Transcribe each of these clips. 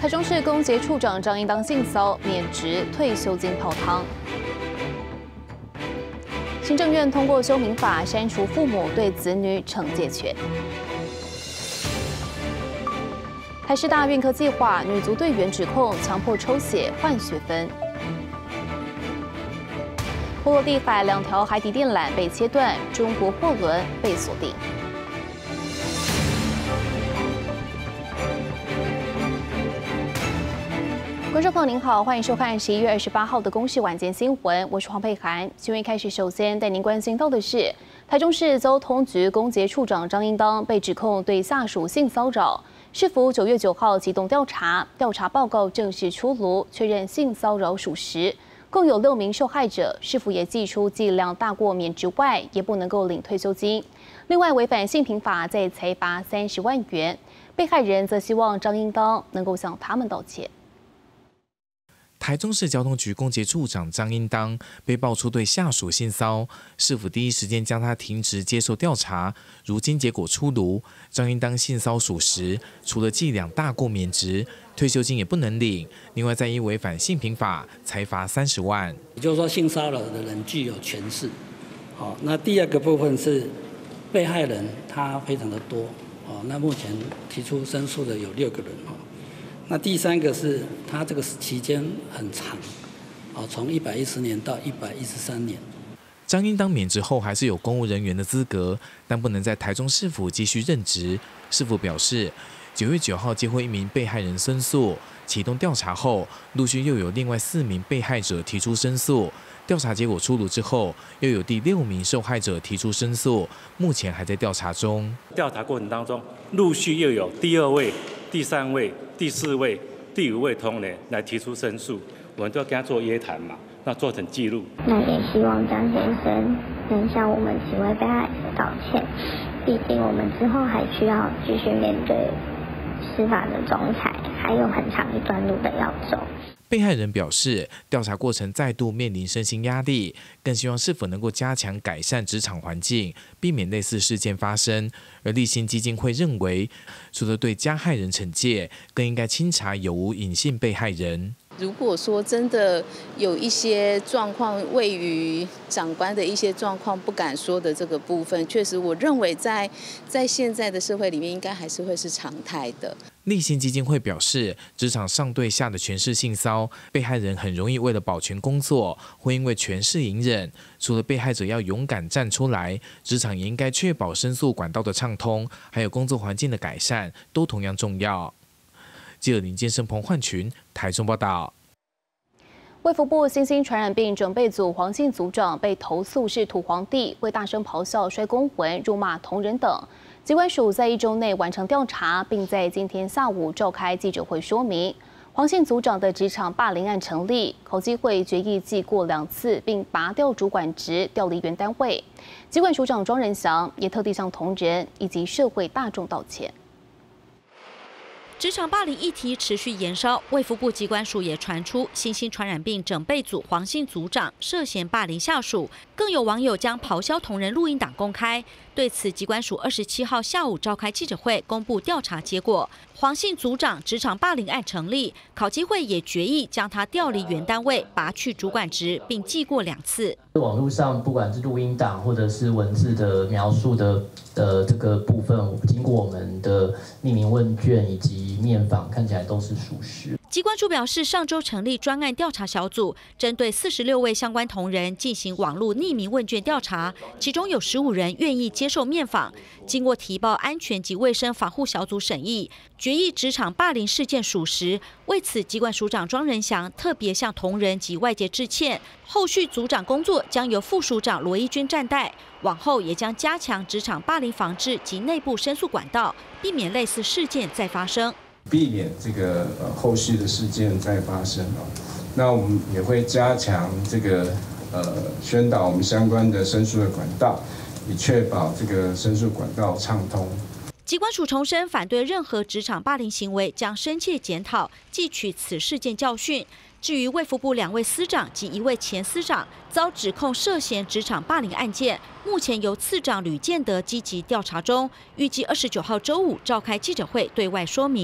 台中市公检处长张英当性骚免职，退休金泡汤。行政院通过修民法，删除父母对子女惩戒权。台师大运科计划女足队员指控强迫抽血换学分。波罗的海2条海底电缆被切断，中国货轮被锁定。观众朋友您好，欢迎收看11月28号的公视晚间新闻，我是黄佩涵。新闻一开始，首先带您关心到的是，台中市交通局公检处长张英当被指控对下属性骚扰，市府9月9号启动调查，调查报告正式出炉，确认性骚扰属实。共有6名受害者，市府也祭出剂量大过免职外，也不能够领退休金。另外，违反性平法再裁罚30万元。被害人则希望张英当能够向他们道歉。 台中市交通局公检处长张英当被爆出对下属性骚，市府第一时间将他停职接受调查。如今结果出炉，张英当性骚属实，除了剂量大过免职，退休金也不能领。另外，再因违反性平法，裁罚30万。 也就是说，性骚扰的人具有权势。好，那第二个部分是被害人他非常的多。哦，那目前提出申诉的有6个人。那第三个是他这个期间很长，从110年到113年。 张英当免职后还是有公务人员的资格，但不能在台中市府继续任职。市府表示，9月9号接获1名被害人申诉，启动调查后，陆续又有另外4名被害者提出申诉。调查结果出炉之后，又有第6名受害者提出申诉，目前还在调查中。 调查过程当中，陆续又有第2位、第3位、第4位、第5位同仁来提出申诉，我们都要跟他做约谈嘛，那做成记录。 那也希望张先生能向我们几位被害者道歉，毕竟我们之后还需要继续面对司法的仲裁，还有很长一段路的要走。 被害人表示，调查过程再度面临身心压力，更希望是否能够加强改善职场环境，避免类似事件发生。而立新基金会认为，除了对加害人惩戒，更应该清查有无隐性被害人。 如果说真的有一些状况位于长官的一些状况不敢说的这个部分，确实我认为在现在的社会里面应该还是会是常态的。 立新基金会表示，职场上对下的权势性骚，被害人很容易为了保全工作，会因为权势隐忍。除了被害者要勇敢站出来，职场也应该确保申诉管道的畅通，还有工作环境的改善，都同样重要。记者林建生、彭焕群台中报道。 卫福部新兴传染病准备组黄姓组长被投诉是土皇帝，会大声咆哮、摔公文、辱骂同仁等。疾管署在1周内完成调查，并在今天下午召开记者会说明，黄姓组长的职场霸凌案成立，考纪会决议记过2次，并拔掉主管职，调离原单位。疾管署长庄仁祥也特地向同仁以及社会大众道歉。 职场霸凌议题持续延烧，卫福部疾管署也传出新兴传染病整备组黄姓组长涉嫌霸凌下属，更有网友将咆哮同仁录音档公开。对此，疾管署27号下午召开记者会，公布调查结果。黄姓组长职场霸凌案成立，考纪会也决议将他调离原单位，拔去主管职，并记过2次。 网络上不管是录音档或者是文字的描述的这个部分，经过我们的匿名问卷以及面访，看起来都是属实。 疾管署表示，上周成立专案调查小组，针对46位相关同仁进行网络匿名问卷调查，其中有15人愿意接受面访。经过提报安全及卫生防护小组审议，决议职场霸凌事件属实。为此，疾管署长庄仁祥特别向同仁及外界致歉。后续组长工作将由副署长罗一君暂代，往后也将加强职场霸凌防治及内部申诉管道，避免类似事件再发生。 避免这个后续的事件再发生哦。那我们也会加强这个宣导我们相关的申诉的管道，以确保这个申诉管道畅通。 疾管署重申，反对任何职场霸凌行为，将深切检讨，汲取此事件教训。至于卫福部2位司长及1位前司长遭指控涉嫌职场霸凌案件，目前由次长吕建德积极调查中，预计29号周五召开记者会对外说明。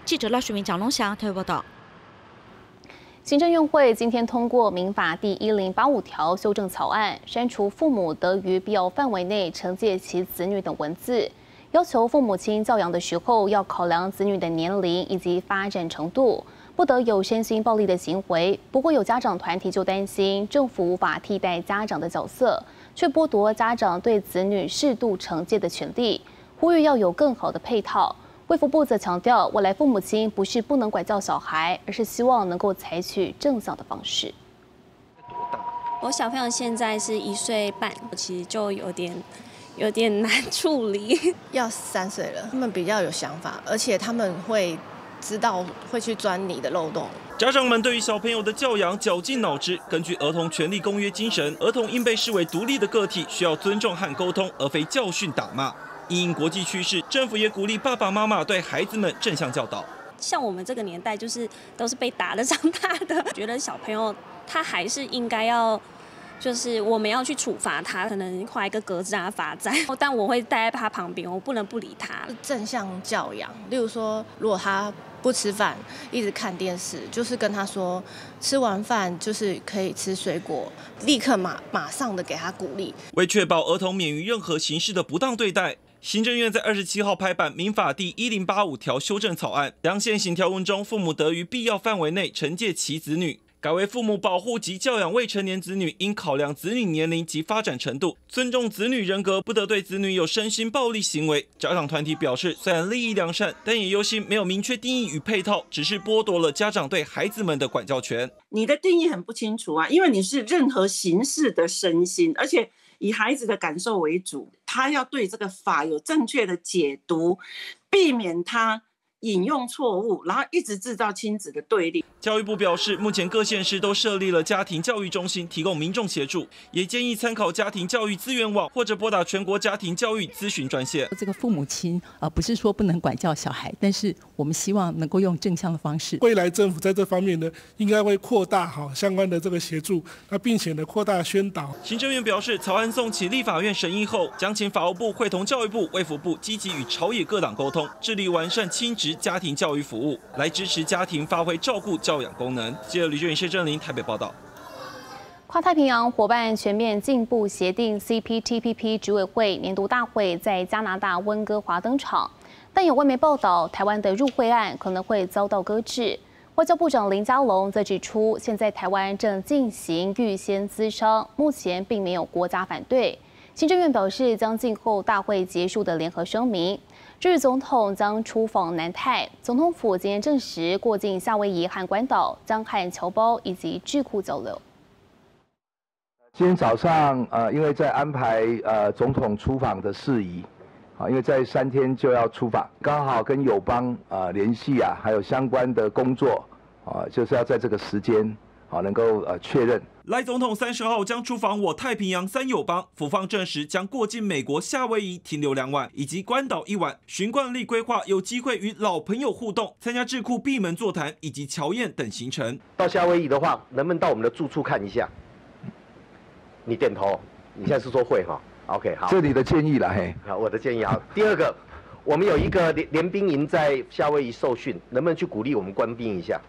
记者赖水明、蒋龙祥台北报道。 行政院会今天通过民法第1085条修正草案，删除父母得于必要范围内惩戒其子女等文字，要求父母亲教养的时候要考量子女的年龄以及发展程度，不得有身心暴力的行为。不过有家长团体就担心政府无法替代家长的角色，却剥夺家长对子女适度惩戒的权利，呼吁要有更好的配套。卫福部则强调，未来父母亲不是不能管教小孩，而是希望能够采取正向的方式。 我小朋友现在是1岁半，其实就有点难处理。 要3岁了，他们比较有想法，而且他们会知道会去钻你的漏洞。 家长们对于小朋友的教养绞尽脑汁。根据《儿童权利公约》精神，儿童应被视为独立的个体，需要尊重和沟通，而非教训打骂。因应国际趋势，政府也鼓励爸爸妈妈对孩子们正向教导。 像我们这个年代，都是被打的长大的，觉得小朋友他还是应该要，就是我们要去处罚他，可能画一个格子让他罚站，但我会待在他旁边，我不能不理他。 正向教养，例如说，如果他不吃饭，一直看电视，就是跟他说，吃完饭就是可以吃水果，立刻马上的给他鼓励。 为确保儿童免于任何形式的不当对待，行政院在27号拍板民法第1085条修正草案，将现行条文中父母得于必要范围内惩戒其子女，改为父母保护及教养未成年子女，应考量子女年龄及发展程度，尊重子女人格，不得对子女有身心暴力行为。家长团体表示，虽然立意良善，但也忧心没有明确定义与配套，只是剥夺了家长对孩子们的管教权。 你的定义很不清楚啊，因为你是任何形式的身心，而且以孩子的感受为主，他要对这个法有正确的解读，避免他引用错误，然后一直制造亲子的对立。 教育部表示，目前各县市都设立了家庭教育中心，提供民众协助，也建议参考家庭教育资源网或者拨打全国家庭教育咨询专线。 这个父母亲不是说不能管教小孩，但是我们希望能够用正向的方式。 未来政府在这方面呢，应该会扩大相关的这个协助，那并且呢扩大宣导。 行政院表示，草案送起立法院审议后，将请法务部会同教育部、卫福部积极与朝野各党沟通，致力完善亲职家庭教育服务，来支持家庭发挥照顾教养功能。记者吕俊宇、谢振林台北报道。 跨太平洋伙伴全面进步协定 CPTPP 执委会年度大会在加拿大温哥华登场，但有外媒报道，台湾的入会案可能会遭到搁置。外交部长林佳龙则指出，现在台湾正进行预先咨商，目前并没有国家反对。行政院表示，将静候大会结束的联合声明。日总统将出访南太，总统府今天证实过境夏威夷和关岛，将和侨胞以及智库交流。 今天早上，因为在安排总统出访的事宜，因为在3天就要出访，刚好跟友邦联系还有相关的工作，就是要在这个时间能够确认。 赖总统30号将出访我太平洋3友邦，府方证实将过境美国夏威夷停留2晚，以及关岛1晚。巡惯例规划有机会与老朋友互动，参加智库闭门座谈以及乔宴等行程。 到夏威夷的话，能不能到我们的住处看一下？你点头，你现在是说会哈 ？OK， 好。 这里的建议啦，嘿。 好，我的建议好。第二个，我们有一个联兵营在夏威夷受训，能不能去鼓励我们官兵一下？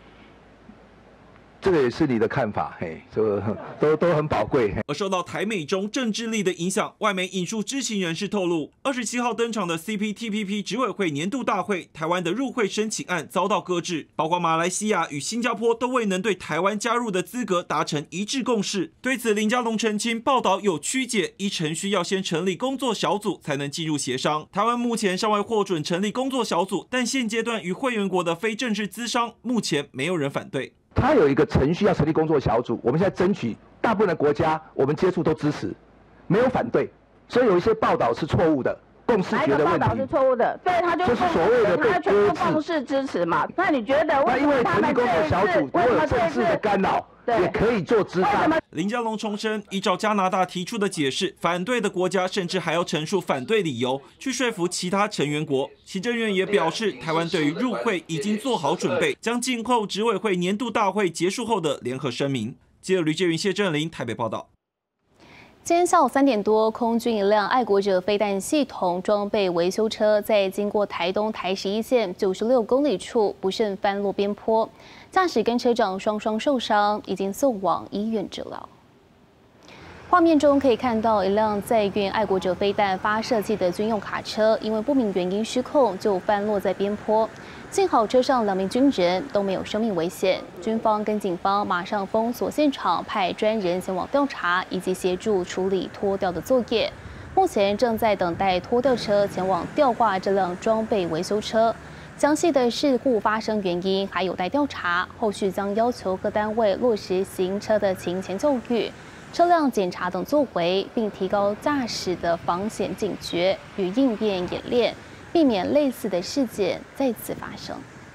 这个也是你的看法，嘿，都很宝贵。 而受到台美中政治力的影响，外媒引述知情人士透露，27号登场的 CPTPP 执委会年度大会，台湾的入会申请案遭到搁置，包括马来西亚与新加坡都未能对台湾加入的资格达成一致共识。对此，林佳龙澄清，报道有曲解，依程序要先成立工作小组才能进入协商。台湾目前尚未获准成立工作小组，但现阶段与会员国的非正式咨商，目前没有人反对。 他有一个程序要成立工作小组，我们现在争取大部分的国家，我们接触都支持，没有反对，所以有一些报道是错误的，共识觉的问题。 哪一个报道是错误的？对，他就是所谓的被他全部共识支持嘛。那你觉得为什么他们这一次如果有政治的干扰，也可以做咨商？ 林佳龙重申，依照加拿大提出的解释，反对的国家甚至还要陈述反对理由，去说服其他成员国。行政院也表示，台湾对于入会已经做好准备，将静候执委会年度大会结束后的联合声明。记者吕介云、谢振林台北报道。 今天下午3点多，空军一辆爱国者飞弹系统装备维修车在经过台东台11线96公里处不慎翻落边坡，驾驶跟车长双双受伤，已经送往医院治疗。画面中可以看到一辆载运爱国者飞弹发射器的军用卡车，因为不明原因失控，就翻落在边坡。幸好车上2名军人都没有生命危险。军方跟警方马上封锁现场，派专人前往调查，以及协助处理拖吊的作业。目前正在等待拖吊车前往吊挂这辆装备维修车。详细的事故发生原因还有待调查，后续将要求各单位落实行车的勤前教育、车辆检查等作为，并提高驾驶的防险警觉与应变演练，避免类似的事件再次发生。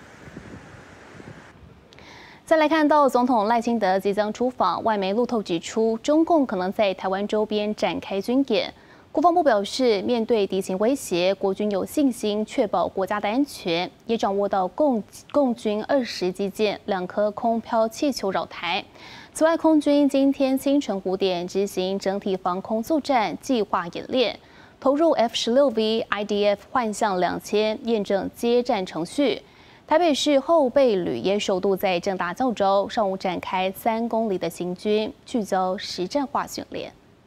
再来看到总统赖清德即将出访，外媒路透指出，中共可能在台湾周边展开军演。国防部表示，面对敌情威胁，国军有信心确保国家的安全，也掌握到共军20机舰、2颗空飘气球扰台。此外，空军今天清晨5点执行整体防空作战计划演练，投入 F-16V IDF 幻象2000验证接战程序。台北市后备旅也首度在政大教招，上午展开3公里的行军，聚焦实战化训练。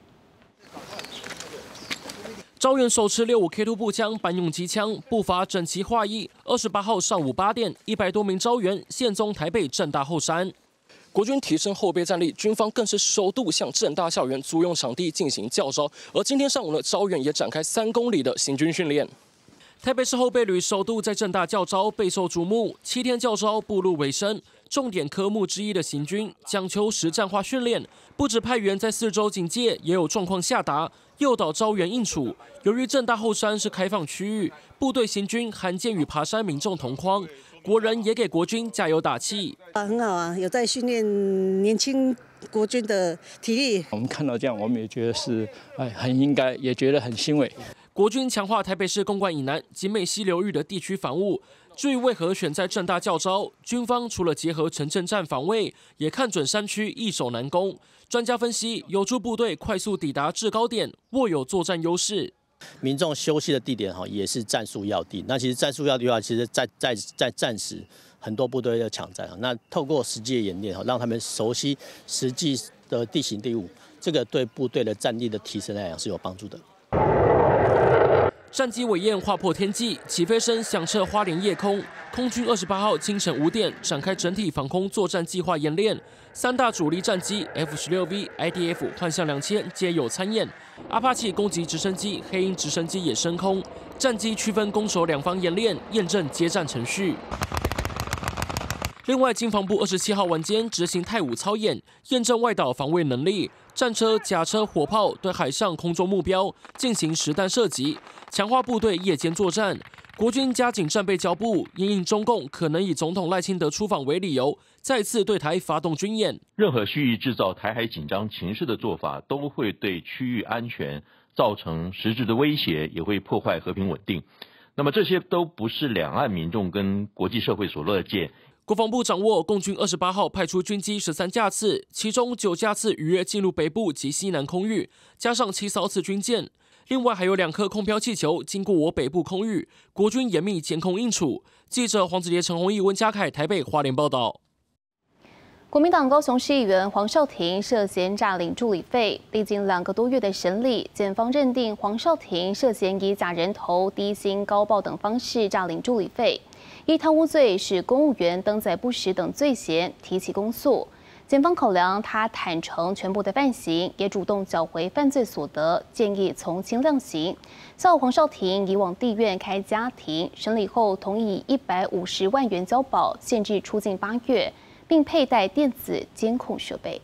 招员手持65K2步枪、班用机枪，步伐整齐划一。28号上午8点，100多名招员现踪台北政大后山。国军提升后备战力，军方更是首度向政大校园租用场地进行教招。而今天上午呢，招员也展开3公里的行军训练。台北市后备旅首度在政大教招，备受瞩目。7天教招步入尾声，重点科目之一的行军讲求实战化训练，不止派员在4周警戒，也有状况下达。诱导招员应处。由于政大后山是开放区域，部队行军罕见与爬山民众同框，国人也给国军加油打气。 很好啊，有在训练年轻国军的体力。 我们看到这样，我们也觉得是很应该，也觉得很欣慰。 国军强化台北市公馆以南景美溪流域的地区防务。至于为何选在政大教招，军方除了结合城镇战防卫，也看准山区易守难攻。专家分析，有助部队快速抵达制高点，握有作战优势。 民众休息的地点也是战术要地。那其实战术要地的话，其实在战时很多部队要抢占。那透过实际的演练，让他们熟悉实际的地形地物，这个对部队的战力的提升来讲是有帮助的。 战机尾焰划破天际，起飞声响彻花莲夜空。空军28号清晨5点展开整体防空作战计划演练，3大主力战机 F-16V IDF 幻象2000皆有参演。阿帕奇攻击直升机、黑鹰直升机也升空，战机区分攻守2方演练，验证接战程序。另外，经防部27号晚间执行太武操演，验证外岛防卫能力。战车、甲车、火炮对海上、空中目标进行实弹射击，强化部队夜间作战。国军加紧战备交部，因应中共可能以总统赖清德出访为理由，再次对台发动军演。 任何蓄意制造台海紧张情势的做法，都会对区域安全造成实质的威胁，也会破坏和平稳定。那么这些都不是两岸民众跟国际社会所乐见。 国防部掌握共军28号派出军机13架次，其中9架次逾越进入北部及西南空域，加上7艘次军舰。另外还有2颗空飘气球经过我北部空域，国军严密监控应处。记者黄子杰、陈宏毅、温家凯台北花莲报道。 国民党高雄市议员黄少廷涉嫌诈领助理费，历经2个多月的审理，检方认定黄少廷涉嫌以假人头、低薪高报等方式诈领助理费，依贪污罪使公务员登载不实等罪嫌提起公诉。检方考量他坦诚全部的犯行，也主动缴回犯罪所得，建议从轻量刑。较黄少廷以往地院开家庭审理后，同意150万元交保，限制出境8月，并佩戴电子监控设备。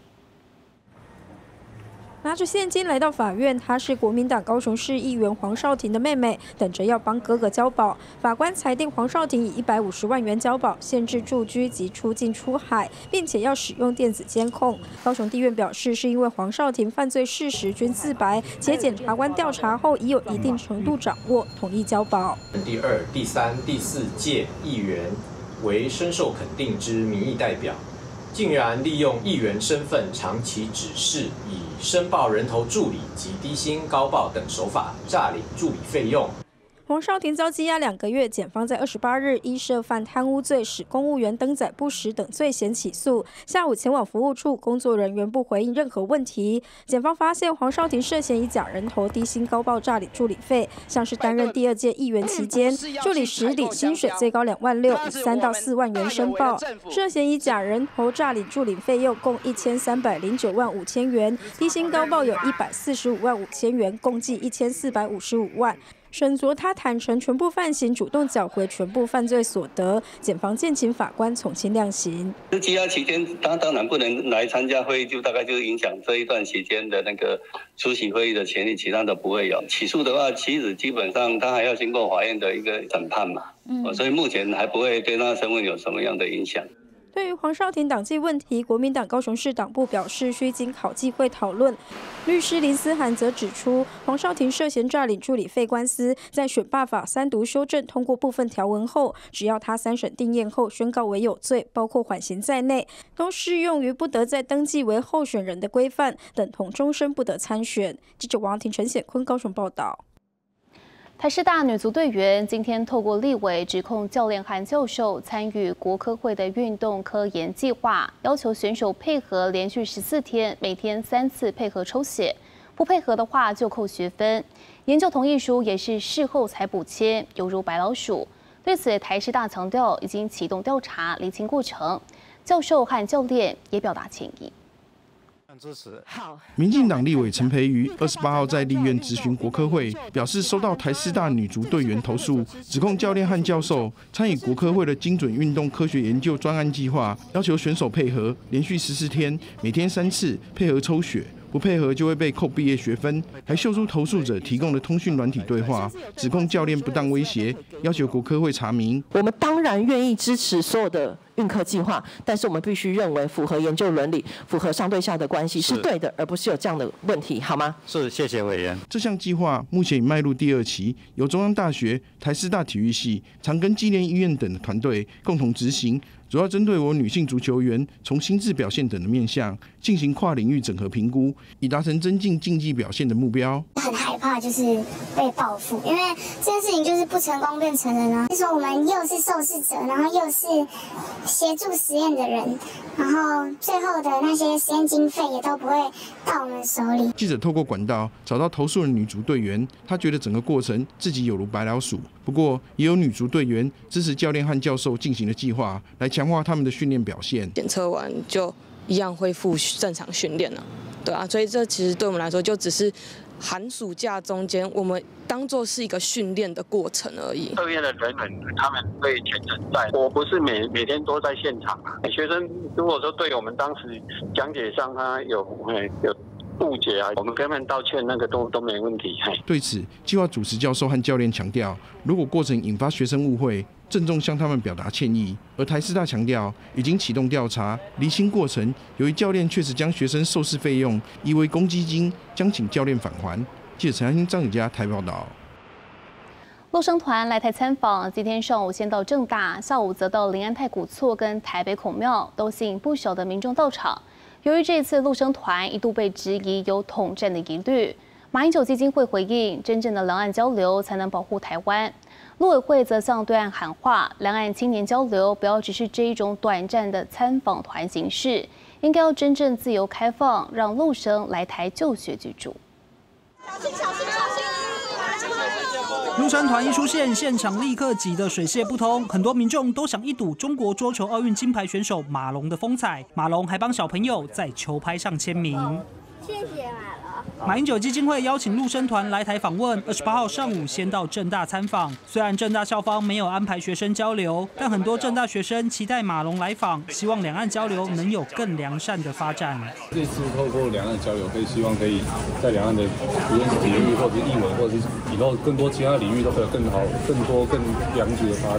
拿着现金来到法院，她是国民党高雄市议员黄少廷的妹妹，等着要帮哥哥交保。法官裁定黄少廷以150万元交保，限制住居及出境出海，并且要使用电子监控。高雄地院表示，是因为黄少廷犯罪事实均自白，且检察官调查后已有一定程度掌握，同意交保。 第2、第3、第4届议员为深受肯定之民意代表， 竟然利用议员身份长期指示，以申报人头助理及低薪高报等手法诈领助理费用。 黄少廷遭羁押2个月，检方在28日依涉犯贪污罪、使公务员登载不实等罪嫌起诉。下午前往服务处，工作人员不回应任何问题。检方发现黄少廷涉嫌以假人头、低薪高报诈领助理费，像是担任第2届议员期间，助理时领薪水最高2万6，以3到4万元申报；涉嫌以假人头诈领助理费用共1309万5千元，低薪高报有145万5千元，共计1455万。审酌他坦承全部犯行，主动缴回全部犯罪所得。检方建请法官从轻量刑。 羁押期间，他当然不能来参加会议，就大概就是影响这一段期间的那个出席会议的权利，其他都不会有。起诉的话，其实基本上他还要经过法院的一个审判嘛，所以目前还不会对他的身份有什么样的影响。 对于黄少廷党纪问题，国民党高雄市党部表示需经考纪会讨论。律师林思涵则指出，黄少廷涉嫌诈领助理费官司，在选罢法3读修正通过部分条文后，只要他3审定验后宣告为有罪，包括缓刑在内，都适用于不得再登记为候选人的规范，等同终身不得参选。记者王庭、陈显坤高雄报道。台师大女足队员今天透过立委指控教练和教授参与国科会的运动科研计划，要求选手配合连续14天，每天3次配合抽血，不配合的话就扣学分。研究同意书也是事后才补签，犹如白老鼠。对此，台师大强调已经启动调查，厘清过程。教授和教练也表达歉意。 支持。民进党立委陈培瑜28号在立院质询国科会，表示收到台师大女足队员投诉，指控教练和教授参与国科会的精准运动科学研究专案计划，要求选手配合，连续14天，每天3次配合抽血。不配合就会被扣毕业学分，还秀出投诉者提供的通讯软体对话，指控教练不当威胁，要求国科会查明。 我们当然愿意支持所有的运科计划，但是我们必须认为符合研究伦理、符合上对下的关系是对的，而不是有这样的问题，好吗？ 是，谢谢委员。这项计划目前已迈入第2期，由中央大学、台师大体育系、长庚纪念医院等的团队共同执行。主要针对我女性足球员从心智表现等的面向进行跨领域整合评估，以达成增进竞技表现的目标。 很害怕就是被报复，因为这件事情就是不成功变成人啊。就说我们又是受试者，然后又是协助实验的人，然后最后的那些实验经费也都不会到我们手里。 记者透过管道找到投诉的女足队员，她觉得整个过程自己有如白老鼠。不过，也有女足队员支持教练和教授进行的计划，来强化他们的训练表现。 检测完就一样恢复正常训练了，对啊，所以这其实对我们来说就只是寒暑假中间我们当作是一个训练的过程而已。 测验的人员他们会全程在，我不是每天都在现场啊。学生如果说对我们当时讲解上他有误解啊，我们跟他们道歉，那个都没问题。 对此，计划主持教授和教练强调，如果过程引发学生误会，郑重向他们表达歉意。而台师大强调，已经启动调查，厘清过程。由于教练确实将学生受试费用移为公积金，将请教练返还。记者陈安欣、张子佳台报道。 陆生团来台参访，今天上午先到政大，下午则到临安太古厝跟台北孔庙，都吸引不少的民众到场。由于这一次陆生团一度被质疑有统战的疑虑，马英九基金会回应，真正的两岸交流才能保护台湾。陆委会则向对岸喊话，两岸青年交流不要只是这一种短暂的参访团形式，应该要真正自由开放，让陆生来台就学居住。 陆生团一出现，现场立刻挤得水泄不通，很多民众都想一睹中国桌球奥运金牌选手马龙的风采。马龙还帮小朋友在球拍上签名。谢谢马英九基金会邀请陆生团来台访问，28号上午先到政大参访。虽然政大校方没有安排学生交流，但很多政大学生期待马龙来访，希望两岸交流能有更良善的发展。 这次透过两岸交流，希望可以在两岸的无论是体育或者是艺文，或者是以后更多其他领域都会有更好、更多、更良性的发展。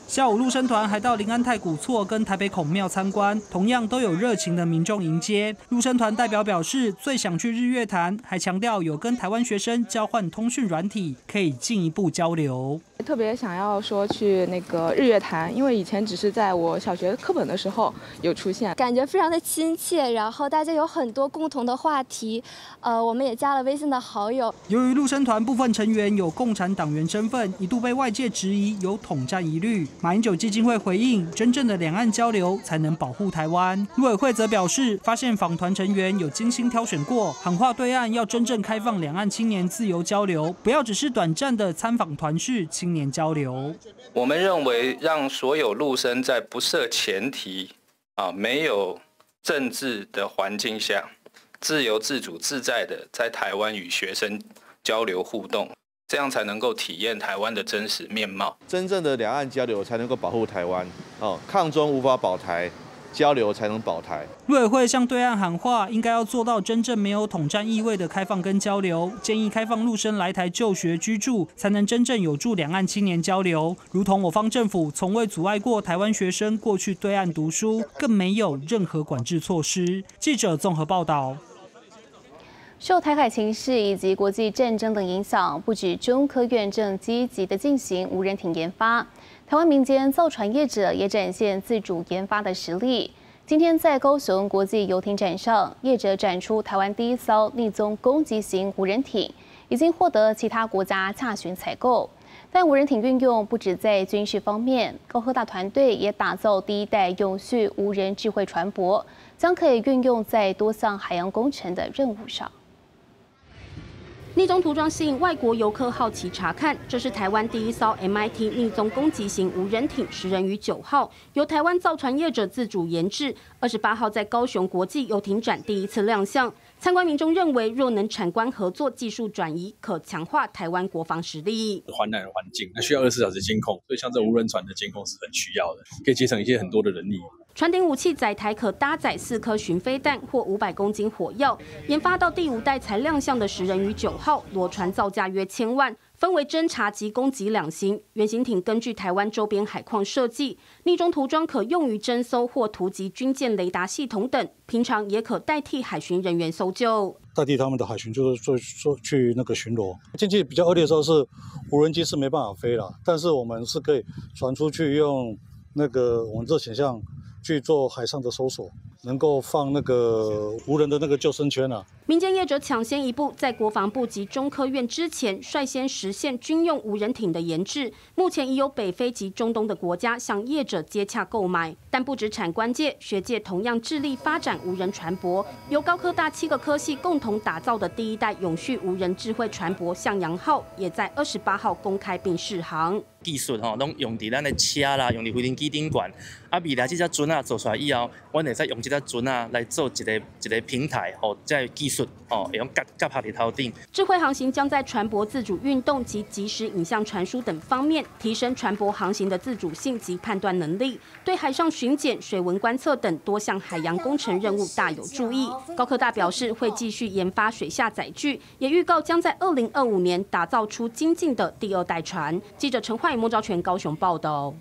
下午陆生团还到临安太古厝跟台北孔庙参观，同样都有热情的民众迎接。陆生团代表表示，最想去日月潭，还强调有跟台湾学生交换通讯软体，可以进一步交流。 特别想要说去那个日月潭，因为以前只是在我小学课本的时候有出现， 感觉非常的亲切，然后大家有很多共同的话题，我们也加了微信的好友。 由于陆生团部分成员有共产党员身份，一度被外界质疑有统战疑虑。马英九基金会回应，真正的两岸交流才能保护台湾。陆委会则表示，发现访团成员有精心挑选过，喊话对岸要真正开放两岸青年自由交流，不要只是短暂的参访团式青年交流。 我们认为，让所有陆生在不设前提没有政治的环境下，自由自主自在的在台湾与学生交流互动，这样才能够体验台湾的真实面貌。 真正的两岸交流才能够保护台湾。抗中无法保台，交流才能保台。 陆委会向对岸喊话，应该要做到真正没有统战意味的开放跟交流，建议开放陆生来台就学居住，才能真正有助两岸青年交流。如同我方政府从未阻碍过台湾学生过去对岸读书，更没有任何管制措施。记者综合报道。 受台海情势以及国际战争等影响，不止中科院正积极地进行无人艇研发，台湾民间造船业者也展现自主研发的实力。今天在高雄国际游艇展上，业者展出台湾第一艘逆踪攻击型无人艇，已经获得其他国家洽询采购。但无人艇运用不止在军事方面，高科大团队也打造第一代永续无人智慧船舶，将可以运用在多项海洋工程的任务上。 逆踪涂装吸引外国游客好奇查看，这是台湾第一艘 MIT 逆踪攻击型无人艇10人于9号，由台湾造船业者自主研制，28号在高雄国际游艇展第一次亮相。参观民众认为，若能产官合作、技术转移，可强化台湾国防实力。 环南环境，那需要24小时监控，所以像这无人船的监控是很需要的，可以节省一些很多的人力。 船顶武器载台可搭载4颗巡飞弹或500公斤火药，研发到第5代才亮相的10人于9号，裸船造价约1000万。分为侦察及攻击2型，原型艇根据台湾周边海况设计，逆中涂装可用于侦搜或突击军舰雷达系统等，平常也可代替海巡人员搜救。 代替他们的海巡就是去那个巡逻。天气比较恶劣的时候是无人机是没办法飞了，但是我们是可以传出去用那个我们热潜象去做海上的搜索。能够放那个无人的那个救生圈啊！ 民间业者抢先一步，在国防部及中科院之前率先实现军用无人艇的研制。目前已有北非及中东的国家向业者接洽购买，但不止产官界，学界同样致力发展无人船舶。由高科大7个科系共同打造的第一代永续无人智慧船舶向阳号，也在28号公开并试航。 技术拢用伫咱的车啦，用伫飞行机顶管。未来这只船啊做出来以后，我会使用这只船啊来做一个平台，这技术会用夹下伫头顶。 智慧航行将在船舶自主运动及即时影像传输等方面提升船舶航行的自主性及判断能力，对海上巡检、水文观测等多项海洋工程任务大有助益。高科大表示会继续研发水下载具，也预告将在2025年打造出精进的第2代船。记者陈焕宇、孟昭全高雄报道。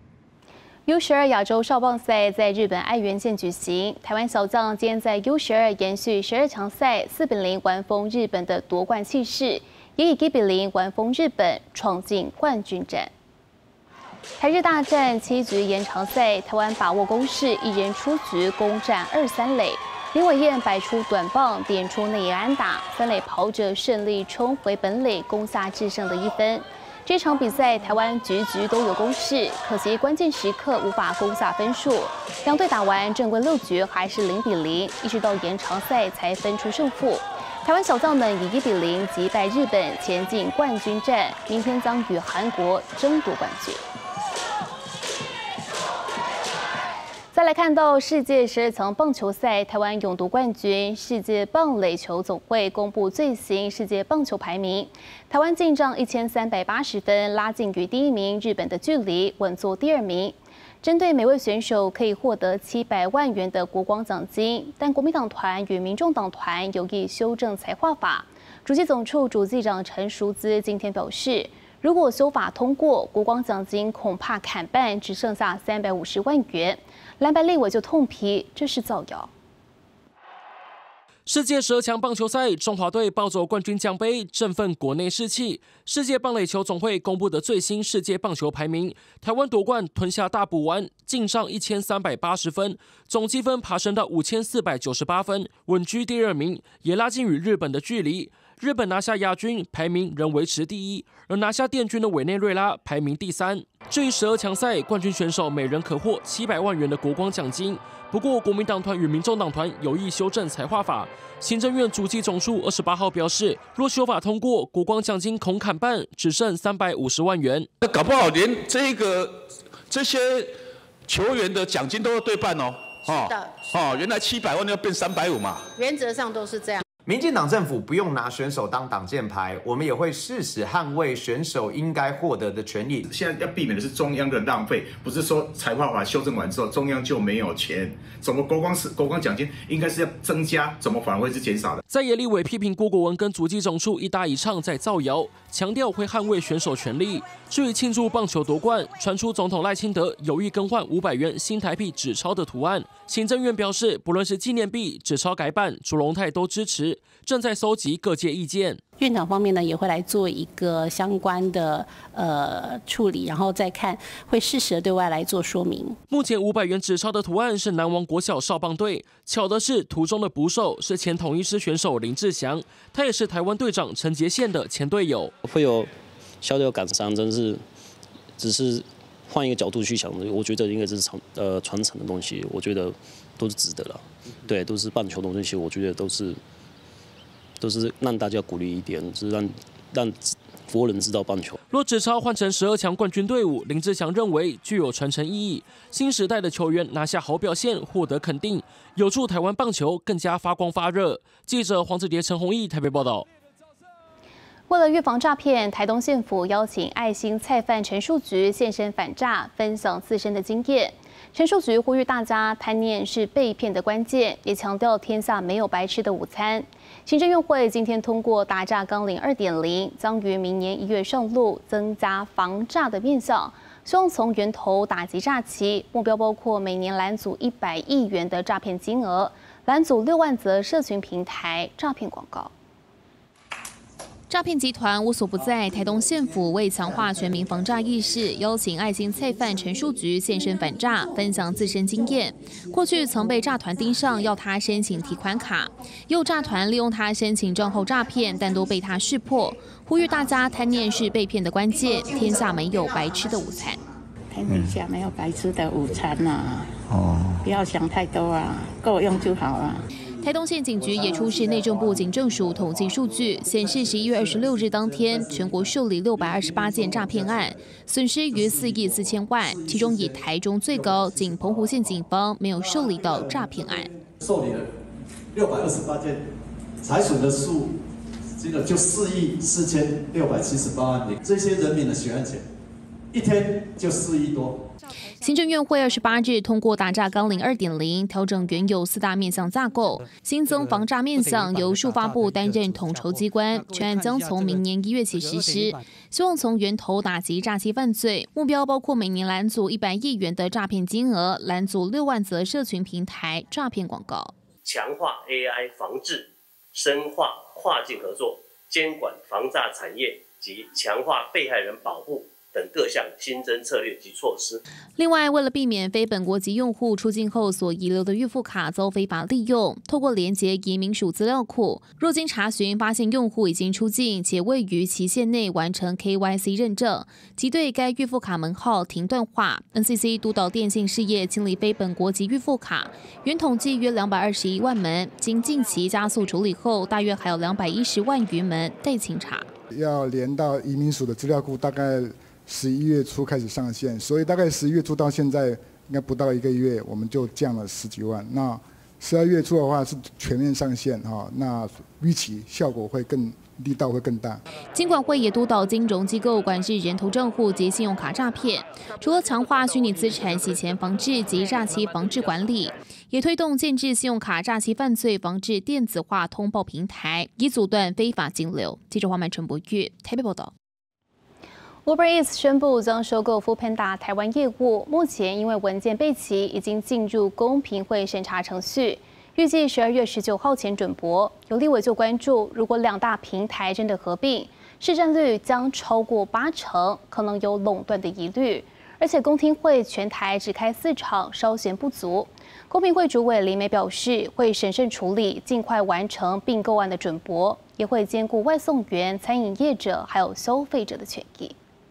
U12亚洲少棒赛在日本爱媛县举行，台湾小将今天在 U12延续12强赛4-0完封日本的夺冠气势，也以1-0完封日本，闯进冠军战。台日大战7局延长赛，台湾把握攻势，1人出局攻占2-3垒，林伟燕摆出短棒点出内野安打，3垒跑者顺利冲回本垒，攻下制胜的1分。这场比赛，台湾局局都有攻势，可惜关键时刻无法攻下分数。两队打完正规6局还是0-0，一直到延长赛才分出胜负。台湾小将们以1-0击败日本，前进冠军战，明天将与韩国争夺冠军。再来看到世界12强棒球赛，台湾勇夺冠军。世界棒垒球总会公布最新世界棒球排名，台湾进账1380分，拉近与第1名日本的距离，稳坐第2名。针对每位选手可以获得700万元的国光奖金，但国民党团与民众党团有意修正财划法。主计总处主计长陈淑姿今天表示， 如果修法通过，国光奖金恐怕砍半，只剩下350万元。蓝白立委就痛批这是造谣。 世界12强棒球赛，中华队抱走冠军奖杯，振奋国内士气。世界棒垒球总会公布的最新世界棒球排名，台湾夺冠，吞下大补丸，净上1380分，总积分爬升到5498分，稳居第2名，也拉近与日本的距离。日本拿下亚军，排名仍维持第1，而拿下殿军的委内瑞拉排名第3。至于12强赛，冠军选手每人可获700万元的国光奖金。不过，国民党团与民众党团有意修正才华法。行政院主计总处28号表示，若修法通过，国光奖金恐砍半，只剩350万元。 那搞不好连这些球员的奖金都要对半哦。 是的。 原来700万要变350嘛。 原则上都是这样。 民进党政府不用拿选手当挡箭牌，我们也会适时捍卫选手应该获得的权利。 现在要避免的是中央的浪费，不是说财划法修正完之后中央就没有钱。怎么国光奖金应该是要增加，怎么反而会是减少的？ 在野立委批评郭国文跟主计总处一搭一唱在造谣，强调会捍卫选手权利。至于庆祝棒球夺冠，传出总统赖清德有意更换500元新台币纸钞的图案。行政院表示，不论是纪念币、纸钞改版，主龙泰都支持，正在搜集各界意见。 院长方面呢，也会来做一个相关的处理，然后再看会适时的对外来做说明。 目前500元纸钞的图案是南王国小少棒队，巧的是图中的捕手是前统一狮选手林志祥，他也是台湾队长陈杰宪的前队友。 会有小队感伤，真是只是换一个角度去想，我觉得应该是传承的东西，我觉得都是值得了。对，都是棒球的东西，我觉得都是让大家鼓励一点，是让国人知道棒球。 若纸钞换成12强冠军队伍，林志祥认为具有传承意义。新时代的球员拿下好表现，获得肯定，有助台湾棒球更加发光发热。记者黄子蝶、陈弘毅台北报道。 为了预防诈骗，台东县府邀请爱心菜贩陈树菊现身反诈，分享自身的经验。陈树菊呼吁大家，贪念是被骗的关键，也强调天下没有白吃的午餐。行政院会今天通过打诈纲领 2.0， 将于明年1月上路，增加防诈的面向，希望从源头打击诈欺，目标包括每年拦阻100亿元的诈骗金额，拦阻6万则社群平台诈骗广告。诈骗集团无所不在，台东县府为强化全民防诈意识，邀请爱心菜贩陈树菊现身反诈，分享自身经验。过去曾被诈团盯上，要他申请提款卡，又诈团利用他申请账号诈骗，但都被他识破。呼吁大家，贪念是被骗的关键，天下没有白吃的午餐。 天下没有白吃的午餐呐，不要想太多啊，够用就好了。 台东县警局也出示内政部警政署统计数据，显示11月26日当天，全国受理628件诈骗案，损失逾4亿4千万，其中以台中最高，仅澎湖县警方没有受理到诈骗案。 受理了628件，财损的金额就4亿4678万元，这些人民的血汗钱，一天就4亿多。 行政院会28日通过打诈纲领 2.0， 调整原有4大面向架构，新增防诈面向，由数发部担任统筹机关，全案将从明年1月起实施，希望从源头打击诈欺犯罪，目标包括每年拦阻100亿元的诈骗金额，拦阻6万则社群平台诈骗广告， 强化 AI 防治，深化跨境合作，监管防诈产业及强化被害人保护等各项新增策略及措施。 另外，为了避免非本国籍用户出境后所遗留的预付卡遭非法利用，透过连结移民署资料库，若经查询发现用户已经出境且未于期限内完成 KYC 认证，即对该预付卡门号停断化。NCC 督导电信事业清理非本国籍预付卡，原统计约221万门，经近期加速处理后，大约还有210万余门待清查。 要连到移民署的资料库，大概11月初开始上线，所以大概11月初到现在应该不到1个月，我们就降了10几万。那12月初的话是全面上线哈，那预期效果会力道会更大。 金管会也督导金融机构管制人头账户及信用卡诈骗，除了强化虚拟资产洗钱防治及诈欺防治管理，也推动建制信用卡诈欺犯罪防治电子化通报平台，以阻断非法金流。记者黄曼、陈博玉台北报道。 Uber Eats 宣布将收购 Foodpanda 台湾业务，目前因为文件备齐，已经进入公平会审查程序，预计12月19号前准驳。有立委就关注，如果两大平台真的合并，市占率将超过80%，可能有垄断的疑虑。而且公听会全台只开4场，稍嫌不足。公平会主委林美表示，会审慎处理，尽快完成并购案的准驳，也会兼顾外送员、餐饮业者还有消费者的权益。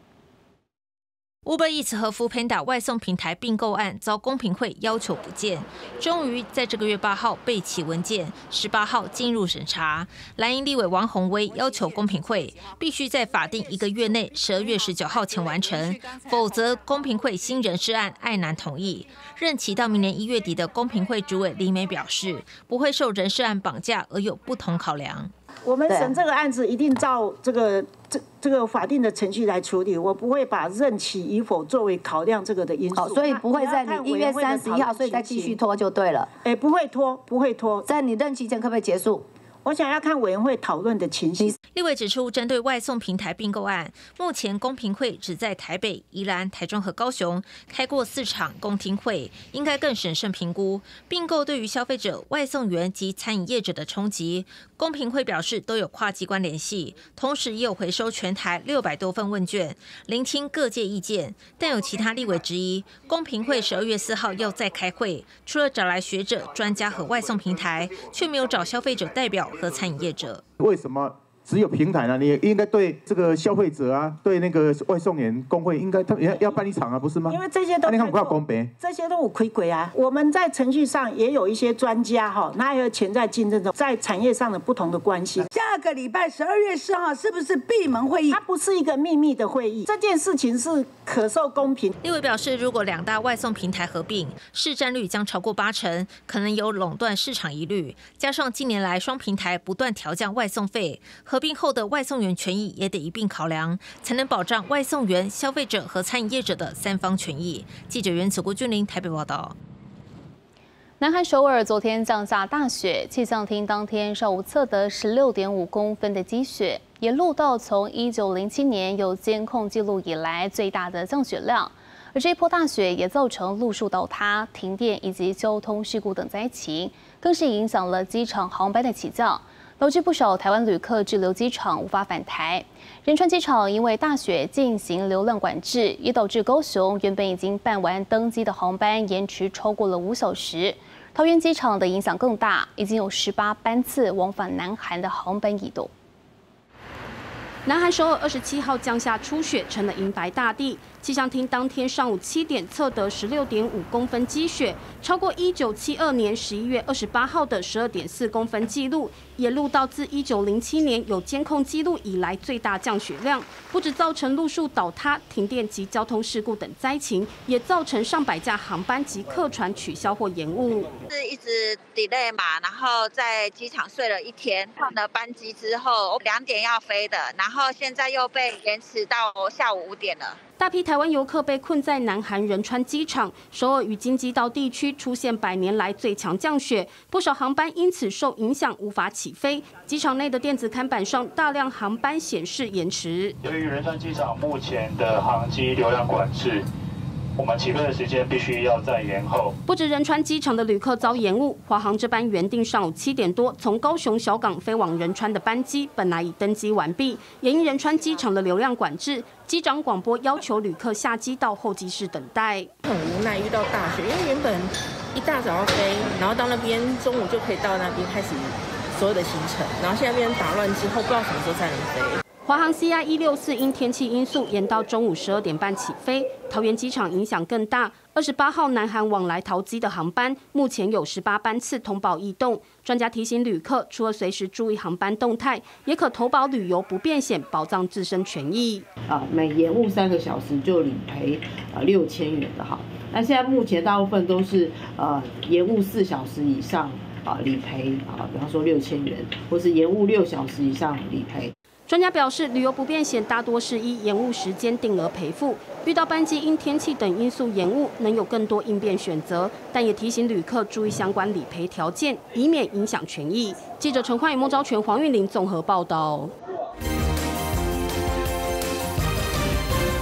Uber Eats 和 Foodpanda 外送平台并购案遭公平会要求不见，终于在这个月8号备齐文件，18号进入审查。蓝营立委王宏威要求公平会必须在法定1个月内12月19号前完成，否则公平会新人事案爱难同意。任期到明年1月底的公平会主委李美表示，不会受人事案绑架而有不同考量。 我们审这个案子一定照这个法定的程序来处理，我不会把任期与否作为考量这个的因素。 所以不会在你1月31号，所以再继续拖就对了。 不会拖，不会拖。 在你任期前可不可以结束？ 我想要看委员会讨论的情形。 立委指出，针对外送平台并购案，目前公平会只在台北、宜兰、台中和高雄开过4场公听会，应该更审慎评估并购对于消费者、外送员及餐饮业者的冲击。公平会表示都有跨机关联系，同时也有回收全台600多份问卷，聆听各界意见。但有其他立委质疑，公平会12月4号要再开会，除了找来学者、专家和外送平台，却没有找消费者代表和餐饮业者。 为什么只有平台呢？你应该对这个消费者啊，对那个外送员工会，应该他们要办一场啊，不是吗？ 因为这些都你看不要公平， 这些都有亏轨啊。我们在程序上也有一些专家哈，那还有潜在竞争者在产业上的不同的关系。 下个礼拜12月4号是不是闭门会议？ 它不是一个秘密的会议，这件事情是可受公平。 立委表示，如果两大外送平台合并，市占率将超过80%，可能有垄断市场疑虑。加上近年来双平台不断调降外送费，合并后的外送员权益也得一并考量，才能保障外送员、消费者和餐饮业者的3方权益。记者袁子郭俊霖台北报道。 南韩首尔昨天降下大雪，气象厅当天上午测得16.5公分的积雪，也录到从1907年有监控记录以来最大的降雪量。而这一波大雪也造成路树倒塌、停电以及交通事故等灾情，更是影响了机场航班的起降，导致不少台湾旅客滞留机场无法返台。仁川机场因为大雪进行流量管制，也导致高雄原本已经办完登机的航班延迟超过了5小时。桃园机场的影响更大，已经有18班次往返南韩的航班移动。 南韩首尔27号降下初雪，成了银白大地。气象厅当天上午7点测得16.5公分积雪，超过1972年11月28号的12.4公分纪录，也录到自1907年有监控记录以来最大降雪量。不止造成路树倒塌、停电及交通事故等灾情，也造成上百架航班及客船取消或延误。 是一直 delay 嘛，然后在机场睡了1天，换了班机之后2点要飞的，然后现在又被延迟到下午5点了。 大批台湾游客被困在南韩仁川机场，首尔与京畿道地区出现100年来最强降雪，不少航班因此受影响无法起飞。机场内的电子看板上大量航班显示延迟。 由于仁川机场目前的航机流量管制，我们起飞的时间必须要再延后。 不止仁川机场的旅客遭延误，华航这班原定上午7点多从高雄小港飞往仁川的班机，本来已登机完毕，也因仁川机场的流量管制，机长广播要求旅客下机到候机室等待。 很无奈遇到大雪，因为原本一大早要飞，然后到那边中午就可以到那边开始所有的行程，然后现在变成打乱之后，不知道什么时候才能飞。 华航 CI164因天气因素延到中午12点半起飞，桃园机场影响更大。28号南韩往来桃机的航班，目前有18班次通报异动。专家提醒旅客，除了随时注意航班动态，也可投保旅游不便险，保障自身权益。 每延误3个小时就理赔6000元的哈。那现在目前大部分都是延误4小时以上理赔比方说6000元，或是延误6小时以上理赔。 专家表示，旅游不便险大多是依延误时间定额赔付，遇到班机因天气等因素延误，能有更多应变选择，但也提醒旅客注意相关理赔条件，以免影响权益。记者陈焕宇、孟昭全、黄韵玲综合报道。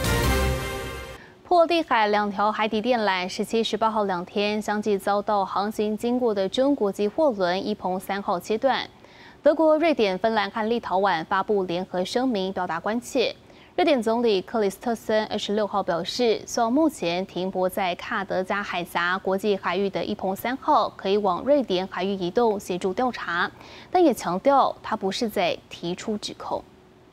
波罗的海2条海底电缆17、18号2天相继遭到航行经过的中国籍货轮一鹏3号切断。德国、瑞典、芬兰和立陶宛发布联合声明，表达关切。瑞典总理克里斯特森26号表示，希望目前停泊在卡德加海峡国际海域的一鹏3号可以往瑞典海域移动，协助调查，但也强调他不是在提出指控。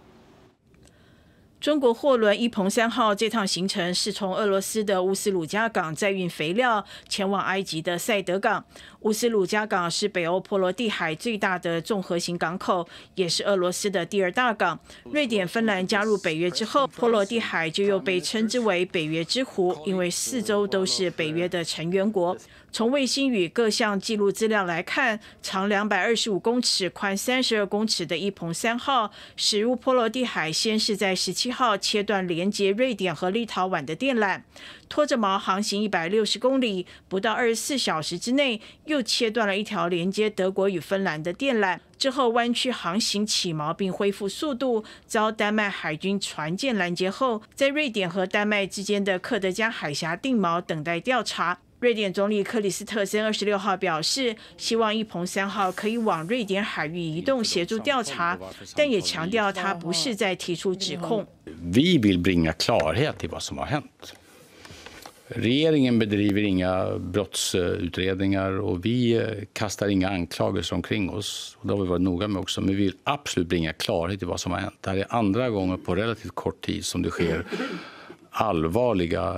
中国货轮一鹏3号这趟行程是从俄罗斯的乌斯鲁加港载运肥料前往埃及的塞德港。乌斯鲁加港是北欧波罗的海最大的综合型港口，也是俄罗斯的第2大港。瑞典、芬兰加入北约之后，波罗的海就又被称之为北约之湖，因为4周都是北约的成员国。从卫星与各项记录资料来看，长225公尺、宽32公尺的一鹏3号驶入波罗的海，先是在17号切断连接瑞典和立陶宛的电缆，拖着锚航行160公里，不到24小时之内又切断了一条连接德国与芬兰的电缆。之后弯曲航行起锚并恢复速度，遭丹麦海军船舰拦截后，在瑞典和丹麦之间的克德加海峡定锚，等待调查。瑞典总理克里斯特森26号表示，希望一鹏3号可以往瑞典海域移动协助调查，但也强调他不是在提出指控。 Vi vill bringa klarhet i vad som har hänt. Regeringen bedriver inga brottsutredningar och vi kastar inga anklagelser omkring oss. Och det har vi varit noga med också, men vi vill absolut bringa klarhet i vad som har hänt. Det här är andra gången på relativt kort tid som det sker allvarliga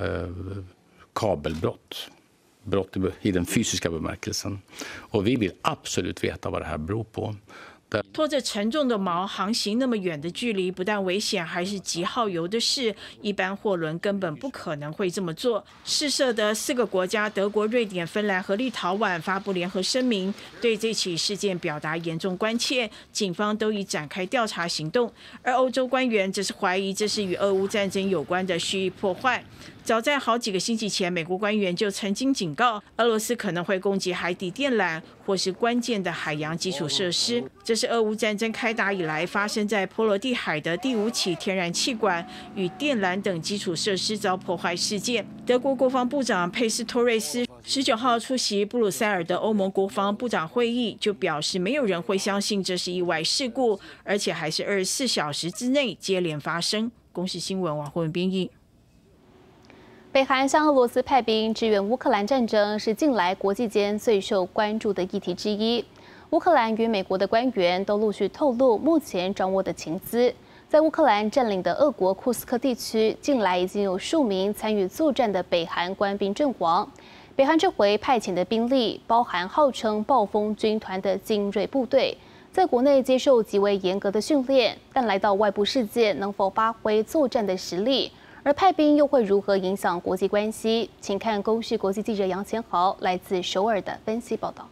kabelbrott. Brott i den fysiska bemärkelsen. Och vi vill absolut veta vad det här beror på. 拖着沉重的锚航行那么远的距离，不但危险，还是极耗油的事。一般货轮根本不可能会这么做。试射的4个国家——德国、瑞典、芬兰和立陶宛——发布联合声明，对这起事件表达严重关切。警方都已展开调查行动，而欧洲官员则是怀疑这是与俄乌战争有关的蓄意破坏。早在好几个星期前，美国官员就曾经警告，俄罗斯可能会攻击海底电缆或是关键的海洋基础设施。这是俄乌战争开打以来发生在波罗的海的第5起天然气管与电缆等基础设施遭破坏事件。德国国防部长佩斯托瑞斯19号出席布鲁塞尔的欧盟国防部长会议，就表示没有人会相信这是意外事故，而且还是24小时之内接连发生。公视新闻王慧文编译。 北韩向俄罗斯派兵支援乌克兰战争，是近来国际间最受关注的议题之一。乌克兰与美国的官员都陆续透露目前掌握的情资，在乌克兰占领的俄国库斯克地区，近来已经有数名参与作战的北韩官兵阵亡。北韩这回派遣的兵力包含号称暴风军团的精锐部队，在国内接受极为严格的训练，但来到外部世界能否发挥作战的实力？而派兵又会如何影响国际关系？请看公视国际记者杨千豪来自首尔的分析报道。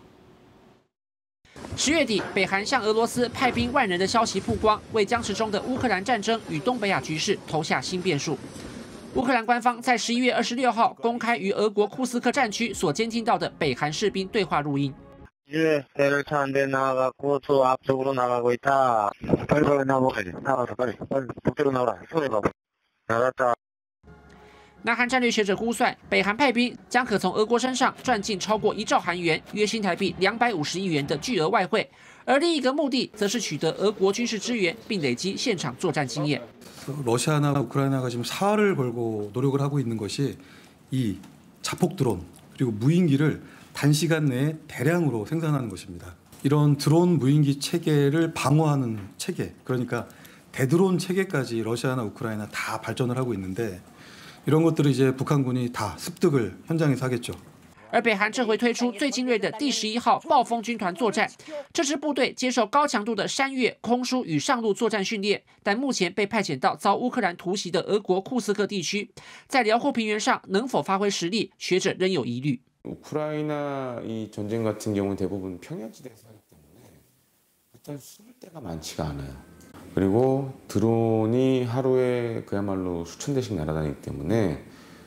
10月底，北韩向俄罗斯派兵万人的消息曝光，为僵持中的乌克兰战争与东北亚局势投下新变数。乌克兰官方在11月26号公开于俄国库斯克战区所监听到的北韩士兵对话录音。 배를 타는데 나가고 또 앞쪽으로 나가고 있다. 빨리 나가야지. 나가서 빨리 북쪽으로 나가라. 손에 봐. 나갔다. 南韩战略学者估算，北韩派兵将可从俄国身上赚进超过1兆韩元，约新台币250亿元的巨额外汇。而另一个目的，则是取得俄国军事支援，并累积现场作战经验。 러시아나 우크라이나가 지금 사활을 걸고 노력을 하고 있는 것이 이 자폭 드론 그리고 무인기를 단시간 내에 대량으로 생산하는 것입니다. 이런 드론 무인기 체계를 방어하는 체계, 그러니까 대드론 체계까지 러시아나 우크라이나 다 발전을 하고 있는데 이런 것들을 이제 북한군이 다 습득을 현장에서 하겠죠. 而北韩这回推出最精锐的第11号暴风军团作战，这支部队接受高强度的山岳、空输与上路作战训练，但目前被派遣到遭乌克兰突袭的俄国库斯克地区，在辽阔平原上能否发挥实力，学者仍有疑虑。 우크라이나 이 전쟁 같은 경우는 대부분 평야지대에서 하기 때문에 일단 쏠 데가 많지가 않아요. 그리고 드론이 하루에 그야말로 수천 대씩 날아다니기 때문에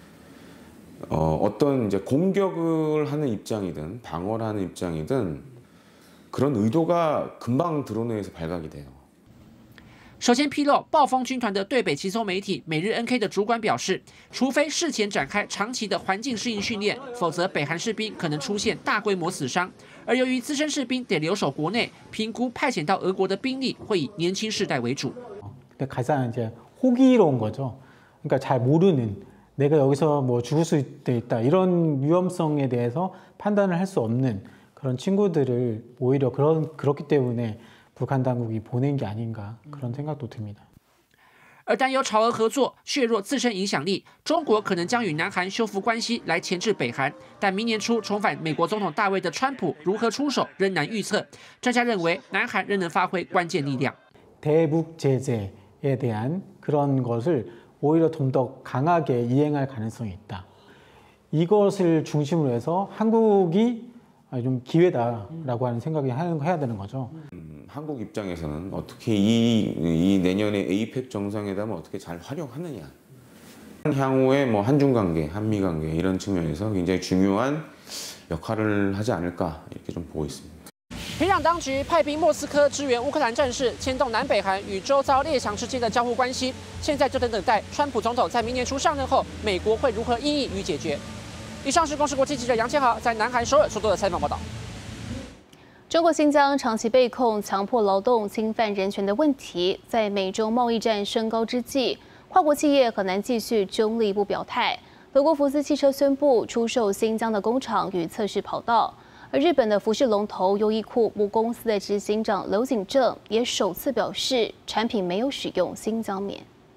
어떤 이제 공격을 하는 입장이든 방어를 하는 입장이든 그런 의도가 금방 드론에 의해서 발각이 돼요. 首先披露暴风军团的对北骑搜媒体每日 NK 的主管表示，除非事前展开长期的环境适应训练，否则北韩士兵可能出现大规模死伤。而由于资深士兵得留守国内，评估派遣到俄国的兵力会以年轻世代为主。 근데 가장 이제 호기로운 거죠. 그러니까 잘 모르는 내가 여기서 뭐 죽을 수 있다 이런 위험성에 대해서 판단을 할 수 없는 그런 친구들을 오히려 그렇기 때문에 북한 당국이 보낸 게 아닌가 그런 생각도 듭니다. 而担忧朝俄合作削弱自身影响力，中国可能将与南韩修复关系来钳制北韩。但明年初重返美国总统大位的川普如何出手仍难预测。专家认为，南韩仍能发挥关键力量。 대북 제재에 대한 그런 것을 오히려 좀 더 강하게 이행할 가능성이 있다. 이것을 중심으로 해서 한국이 좀 기회다라고 하는 생각이 해야 되는 거죠. 한국 입장에서는 어떻게 이 내년에 에이펙 정상회담을 어떻게 잘 활용하느냐. 향후에 뭐 한중 관계, 한미 관계 이런 측면에서 굉장히 중요한 역할을 하지 않을까 이렇게 좀 보고 있습니다. 平壤当局派兵莫斯科支援乌克兰战事，牵动南北韩与周遭列强之间的交互关系。现在就等待川普总统在明年初上任后，美国会如何因应与解决。以上是公视国际记者杨千豪在南韩首尔所做的采访报道。 中国新疆长期被控强迫劳动、侵犯人权的问题，在美中贸易战升高之际，跨国企业很难继续中立不表态。德国福斯汽车宣布出售新疆的工厂与测试跑道，而日本的服饰龙头优衣库母公司的执行长刘景正也首次表示，产品没有使用新疆棉。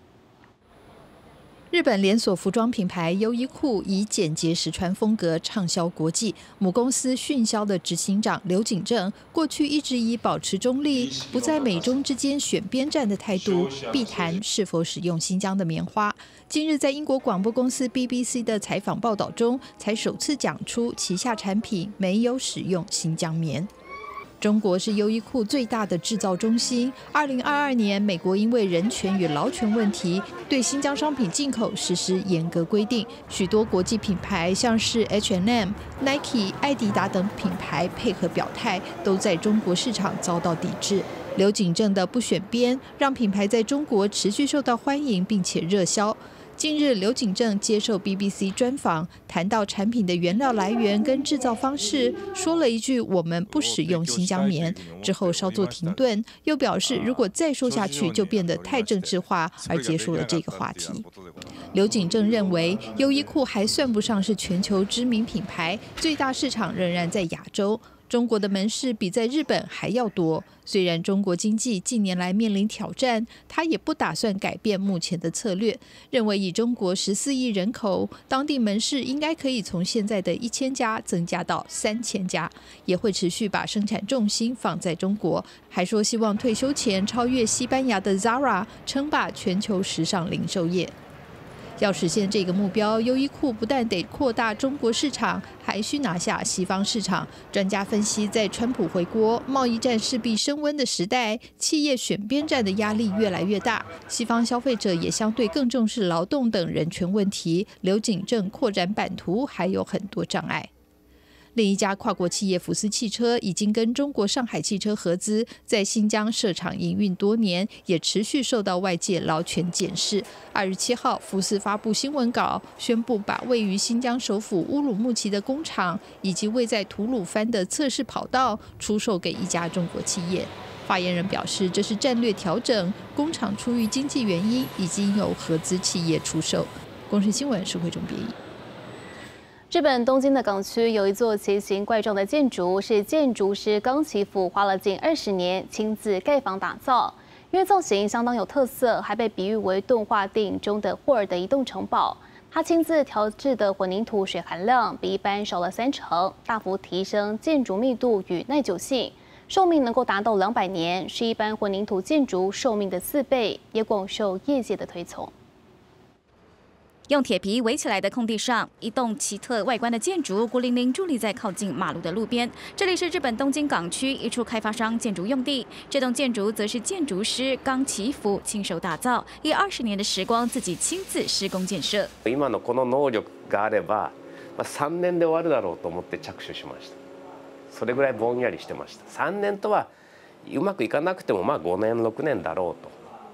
日本连锁服装品牌优衣库以简洁实穿风格畅销国际，母公司迅销的执行长刘景正过去一直以保持中立、不在美中之间选边站的态度，避谈是否使用新疆的棉花。近日在英国广播公司 BBC 的采访报道中，才首次讲出旗下产品没有使用新疆棉。 中国是优衣库最大的制造中心。2022年，美国因为人权与劳权问题，对新疆商品进口实施严格规定。许多国际品牌，像是 H&M、Nike、艾迪达等品牌配合表态，都在中国市场遭到抵制。刘景正的不选边，让品牌在中国持续受到欢迎，并且热销。 近日，刘景正接受 BBC 专访，谈到产品的原料来源跟制造方式，说了一句“我们不使用新疆棉”，之后稍作停顿，又表示如果再说下去就变得太政治化，而结束了这个话题。刘景正认为，优衣库还算不上是全球知名品牌，最大市场仍然在亚洲。 中国的门市比在日本还要多。虽然中国经济近年来面临挑战，他也不打算改变目前的策略，认为以中国14亿人口，当地门市应该可以从现在的1000家增加到3000家，也会持续把生产重心放在中国。还说希望退休前超越西班牙的 Zara， 称霸全球时尚零售业。 要实现这个目标，优衣库不但得扩大中国市场，还需拿下西方市场。专家分析，在川普回国、贸易战势必升温的时代，企业选边站的压力越来越大，西方消费者也相对更重视劳动等人权问题。刘景正扩展版图还有很多障碍。 另一家跨国企业福斯汽车已经跟中国上海汽车合资，在新疆设厂营运多年，也持续受到外界劳权检视。2月7号，福斯发布新闻稿，宣布把位于新疆首府乌鲁木齐的工厂以及位在吐鲁番的测试跑道出售给一家中国企业。发言人表示，这是战略调整，工厂出于经济原因已经由合资企业出售。公视新闻是汇中编译。 日本东京的港区有一座奇形怪状的建筑，是建筑师冈崎辅花了近20年亲自盖房打造。因为造型相当有特色，还被比喻为动画电影中的霍尔的移动城堡。他亲自调制的混凝土水含量比一般少了30%，大幅提升建筑密度与耐久性，寿命能够达到200年，是一般混凝土建筑寿命的4倍，也广受业界的推崇。 用铁皮围起来的空地上，一栋奇特外观的建筑孤零零伫立在靠近马路的路边。这里是日本东京港区一处开发商建筑用地。这栋建筑则是建筑师冈崎辅亲手打造，以20年的时光自己亲自施工建设。 今のこの能力があれば、3年で終わるだろうと思って着手しました。それぐらいぼんやりしてました。3年とはうまくいかなくても5年6年だろうと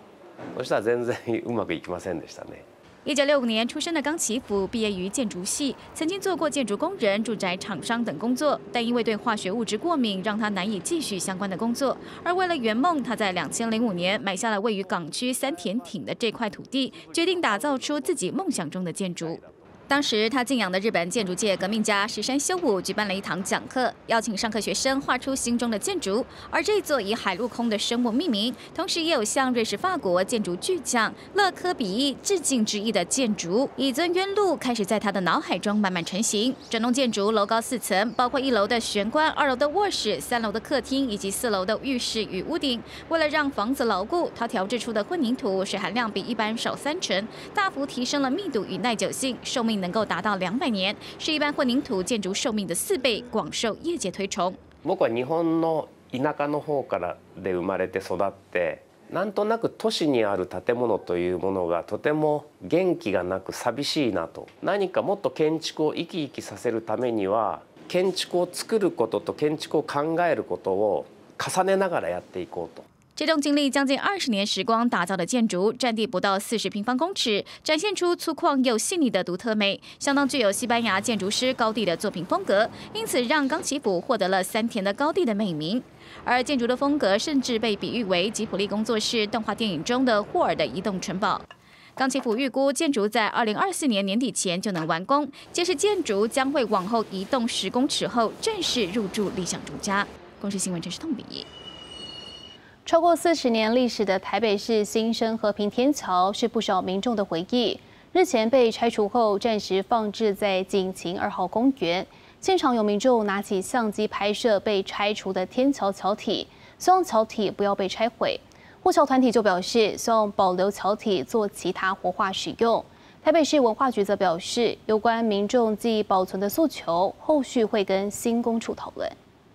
そしたら全然うまくいきませんでしたね。 1965年出生的冈崎辅毕业于建筑系，曾经做过建筑工人、住宅厂商等工作，但因为对化学物质过敏，让他难以继续相关的工作。而为了圆梦，他在2005年买下了位于港区三田町的这块土地，决定打造出自己梦想中的建筑。 当时，他敬仰的日本建筑界革命家石山修武举办了一堂讲课，邀请上课学生画出心中的建筑。而这座以海陆空的生物命名，同时也有向瑞士、法国建筑巨匠勒科比意致敬之意的建筑——以尊渊路，开始在他的脑海中慢慢成型。整栋建筑楼高4层，包括1楼的玄关、2楼的卧室、3楼的客厅以及4楼的浴室与屋顶。为了让房子牢固，他调制出的混凝土水含量比一般少3成，大幅提升了密度与耐久性，寿命 能够达到200年，是一般混凝土建筑寿命的4倍，广受业界推崇。 僕は日本の田舎の方からで生まれて育って、なんとなく都市にある建物というものがとても元気がなく寂しいなと。何かもっと建築を生き生きさせるためには、建築を作ることと建築を考えることを重ねながらやっていこうと。 这栋经历将近20年时光打造的建筑，占地不到40平方公尺，展现出粗犷又细腻的独特美，相当具有西班牙建筑师高第的作品风格，因此让冈崎辅获得了三田的高第的美名。而建筑的风格甚至被比喻为吉卜力工作室动画电影中的霍尔的移动城堡。冈崎辅预估建筑在2024年年底前就能完工，届时建筑将会往后移动10公尺后正式入住理想住家。公视新闻陈世痛比拟。 超过40年历史的台北市新生和平天桥是不少民众的回忆。日前被拆除后，暂时放置在警勤2号公园。现场有民众拿起相机拍摄被拆除的天桥桥体，希望桥体不要被拆毁。护桥团体就表示，希望保留桥体做其他活化使用。台北市文化局则表示，有关民众记忆保存的诉求，后续会跟新工处讨论。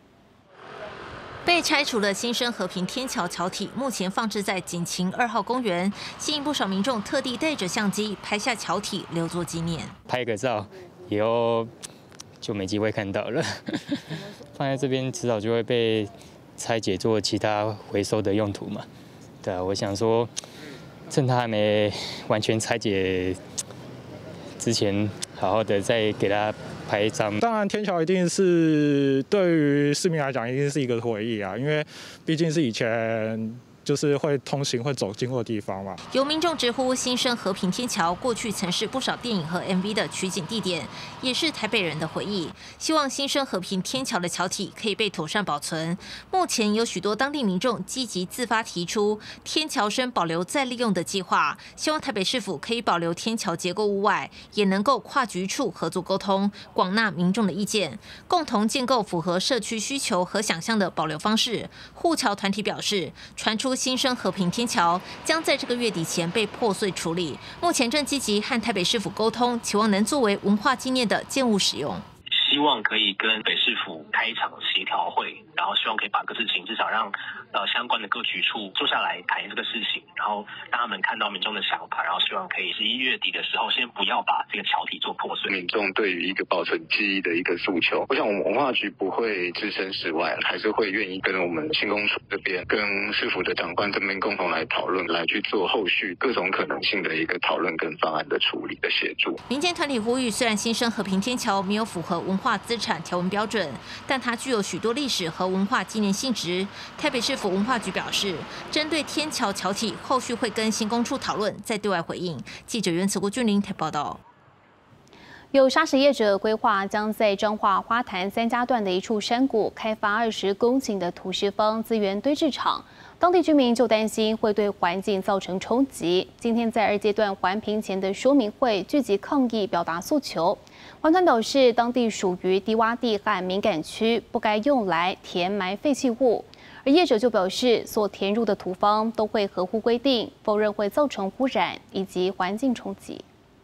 被拆除的新生和平天桥桥体，目前放置在警勤2号公园，吸引不少民众特地带着相机拍下桥体，留作纪念。 拍个照，以后就没机会看到了。放在这边，迟早就会被拆解做其他回收的用途嘛。对啊，我想说，趁它还没完全拆解之前，好好的再给它 拍一张。 当然，天桥一定是对于市民来讲，一定是一个回忆啊，因为毕竟是以前就是会通行、会走经过的地方嘛。 有民众直呼新生和平天桥过去曾是不少电影和 MV 的取景地点，也是台北人的回忆。希望新生和平天桥的桥体可以被妥善保存。目前有许多当地民众积极自发提出天桥身保留再利用的计划，希望台北市府可以保留天桥结构物外，也能够跨局处合作沟通，广纳民众的意见，共同建构符合社区需求和想象的保留方式。护桥团体表示，传出 新生和平天桥将在这个月底前被破碎处理，目前正积极和台北市府沟通，期望能作为文化纪念的建物使用。 希望可以跟北市府开一场协调会，然后希望可以把这个事情至少让相关的各局处坐下来谈这个事情，然后让他们看到民众的想法，然后希望可以11月底的时候先不要把这个桥体做破碎。 民众对于一个保存记忆的一个诉求，我想我们文化局不会置身事外，还是会愿意跟我们新工处这边、跟市府的长官这边共同来讨论，来去做后续各种可能性的一个讨论跟方案的处理的协助。 民间团体呼吁，虽然新生和平天桥没有符合文化资产条文标准，但它具有许多历史和文化纪念性质。台北市府文化局表示，针对天桥桥体，后续会跟新工处讨论，再对外回应。记者袁慈国君临台报道。 有砂石业者规划将在彰化花坛3家段的一处山谷开发20公顷的土石方资源堆置场，当地居民就担心会对环境造成冲击。今天在2阶段环评前的说明会聚集抗议，表达诉求。环团表示，当地属于低洼地和敏感区，不该用来填埋废弃物。而业者就表示，所填入的土方都会合乎规定，否认会造成污染以及环境冲击。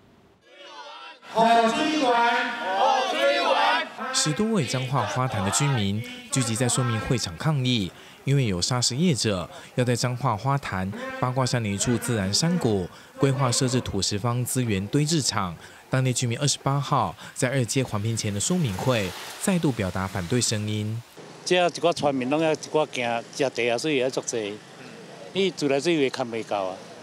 10多位彰化花坛的居民聚集在说明会场抗议，因为有砂石业者要在彰化花坛八卦山的一处自然山谷规划设置土石方资源堆置场。当地居民28号在2阶环评前的说明会再度表达反对声音。 这一寡村民拢要一寡行食地啊，所以要足济，你自来水位看袂够啊。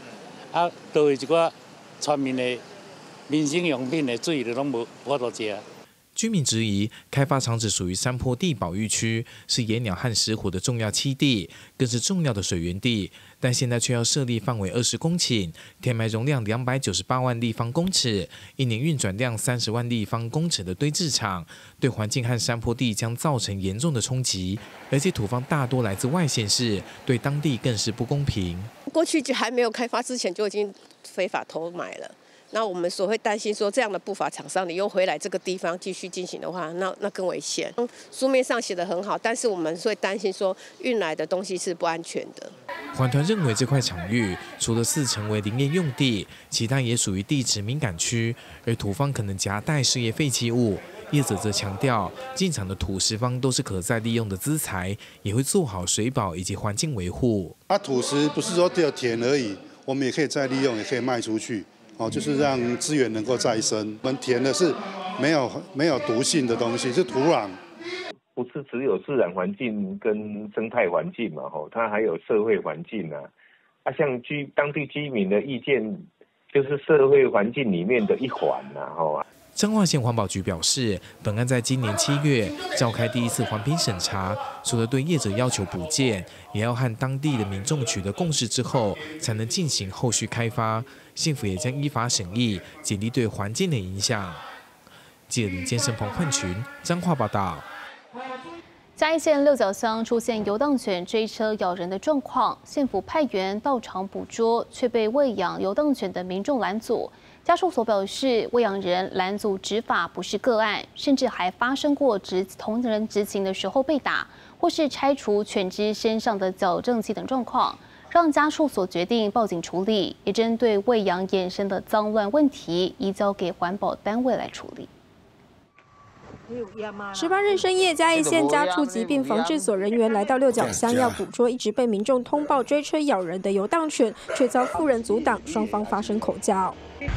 啊，倒位一寡村民的民生用品的水就拢无法度食。 居民质疑，开发场址属于山坡地保育区，是野鸟和石虎的重要栖地，更是重要的水源地。但现在却要设立范围20公顷、填埋容量298万立方公尺、一年运转量30万立方公尺的堆置场，对环境和山坡地将造成严重的冲击。而且土方大多来自外县市，对当地更是不公平。 过去就还没有开发之前就已经非法偷买了。那我们所会担心说，这样的不法厂商你又回来这个地方继续进行的话，那更危险。书面上写得很好，但是我们会担心说运来的东西是不安全的。 环团认为这块场域除了4成为林业用地，其他也属于地质敏感区，而土方可能夹带事业废弃物。业者则强调，进场的土石方都是可再利用的资材，也会做好水保以及环境维护。 土石不是说只有填而已，我们也可以再利用，也可以卖出去。就是让资源能够再生。我们填的是没有毒性的东西，是土壤。 不是只有自然环境跟生态环境嘛，它还有社会环境啊。像当地居民的意见，就是社会环境里面的一环呐， 彰化县环保局表示，本案在今年7月召开第1次环评审查，除了对业者要求补件，也要和当地的民众取得共识之后，才能进行后续开发。县府也将依法审议，减低对环境的影响。记者林建生、彭焕群彰化报道。 嘉义县六角乡出现游荡犬追车咬人的状况，县府派员到场捕捉，却被喂养游荡犬的民众拦阻。家属所表示，喂养人拦阻执法不是个案，甚至还发生过同仁执勤的时候被打，或是拆除犬只身上的矫正器等状况，让家属所决定报警处理，也针对喂养衍生的脏乱问题，移交给环保单位来处理。 18日深夜，嘉义县家畜疾病防治所人员来到六角乡，要捕捉一直被民众通报追车咬人的游荡犬，却遭妇人阻挡，双方发生口角。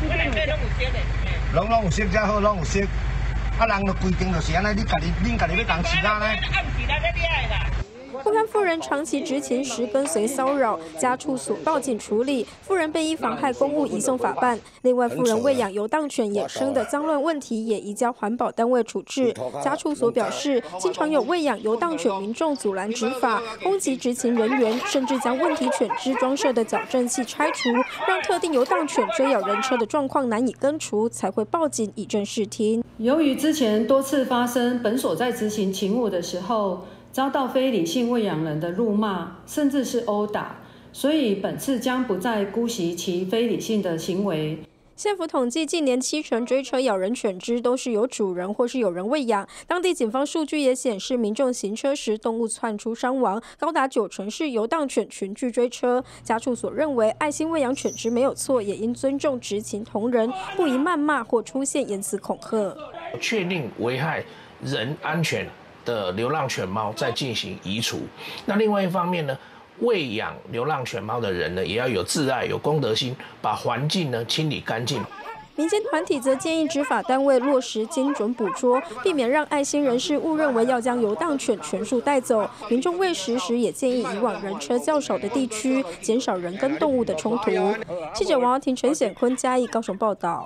拢有识才好，拢有识。啊，人就规定就是安尼，恁家己要共饲啦呢？ 不堪妇人长期执勤时跟随骚扰，家畜所报警处理，妇人被依妨害公务移送法办。另外，妇人喂养游荡犬衍生的脏乱问题也移交环保单位处置。家畜所表示，经常有喂养游荡犬民众阻拦执法，攻击执勤人员，甚至将问题犬只装设的矫正器拆除，让特定游荡犬追咬人车的状况难以根除，才会报警以正视听。 由于之前多次发生本所在执行勤务的时候，遭到非理性喂养人的辱骂，甚至是殴打，所以本次将不再姑息其非理性的行为。 县府统计，近年7成追车咬人犬只都是由主人或是有人喂养。当地警方数据也显示，民众行车时动物窜出伤亡，高达9成是游荡犬群聚追车。家畜所认为，爱心喂养犬只没有错，也应尊重执勤同仁，不宜谩骂或出现言辞恐吓。 确定危害人安全的流浪犬猫再进行移除。那另外一方面呢，喂养流浪犬猫的人呢，也要有自爱、有公德心，把环境呢清理干净。 民间团体则建议执法单位落实精准捕捉，避免让爱心人士误认为要将游荡犬全数带走。民众喂食时也建议移往人车较少的地区，减少人跟动物的冲突。记者王耀庭、陈显坤嘉义高雄报道。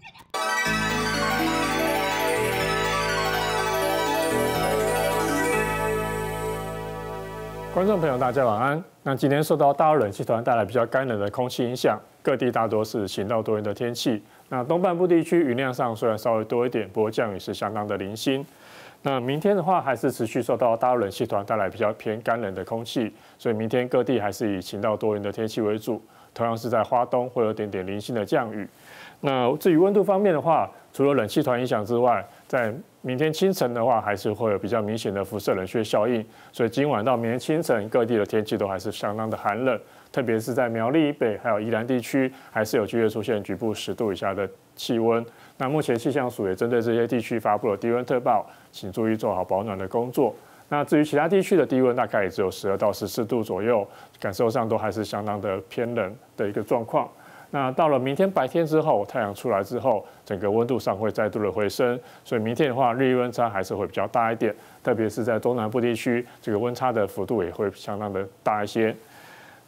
观众朋友，大家晚安。那今天受到大陆冷气团带来比较干冷的空气影响，各地大多是晴到多云的天气。那东半部地区云量上虽然稍微多一点，不过降雨是相当的零星。那明天的话，还是持续受到大陆冷气团带来比较偏干冷的空气，所以明天各地还是以晴到多云的天气为主。同样是在花东会有点点零星的降雨。那至于温度方面的话，除了冷气团影响之外，在明天清晨的话，还是会有比较明显的辐射冷却效应，所以今晚到明天清晨，各地的天气都还是相当的寒冷，特别是在苗栗以北还有宜兰地区，还是有机会出现局部10度以下的气温。那目前气象署也针对这些地区发布了低温特报，请注意做好保暖的工作。那至于其他地区的低温，大概也只有12到14度左右，感受上都还是相当的偏冷的一个状况。那到了明天白天之后，太阳出来之后，整个温度上会再度的回升，所以明天的话，日温差还是会比较大一点，特别是在中南部地区，这个温差的幅度也会相当的大一些。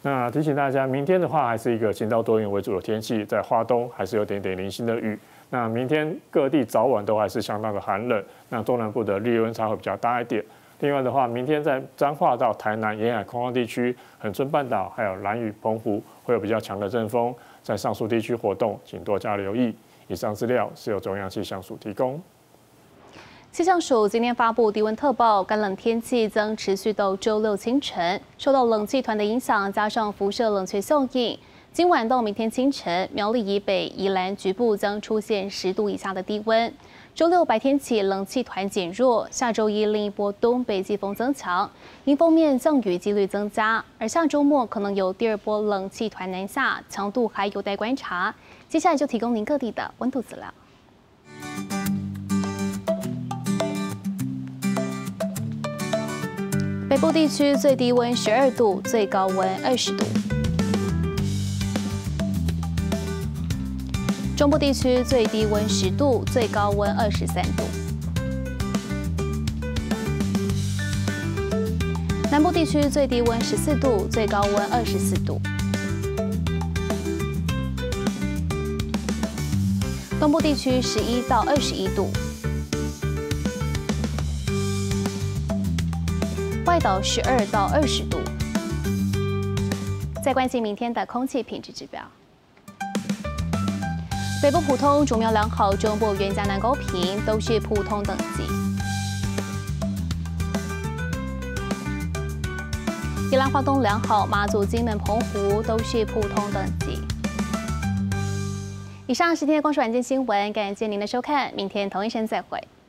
那提醒大家，明天的话还是一个晴到多云为主的天气，在花东还是有点点零星的雨。那明天各地早晚都还是相当的寒冷，那东南部的日夜温差会比较大一点。另外的话，明天在彰化到台南沿海空旷地区、恒春半岛还有兰屿、澎湖会有比较强的阵风，在上述地区活动，请多加留意。以上资料是由中央气象署提供。 气象署今天发布低温特报，干冷天气将持续到周6清晨。受到冷气团的影响，加上辐射冷却效应，今晚到明天清晨，苗栗以北、宜兰局部将出现10度以下的低温。周6白天起，冷气团减弱，下周一另一波东北季风增强，迎风面降雨几率增加，而下周末可能有第2波冷气团南下，强度还有待观察。接下来就提供您各地的温度资料。北部地区最低温12度，最高温20度。中部地区最低温10度，最高温23度。南部地区最低温14度，最高温24度。东部地区11到21度。外岛12到20度。再关心明天的空气品质指标。北部普通、竹苗良好，中部原嘉南高屏都是普通等级。宜兰花东良好，马祖、金门、澎湖都是普通等级。以上是今天的光视晚间新闻，感谢您的收看，明天同一时间再会。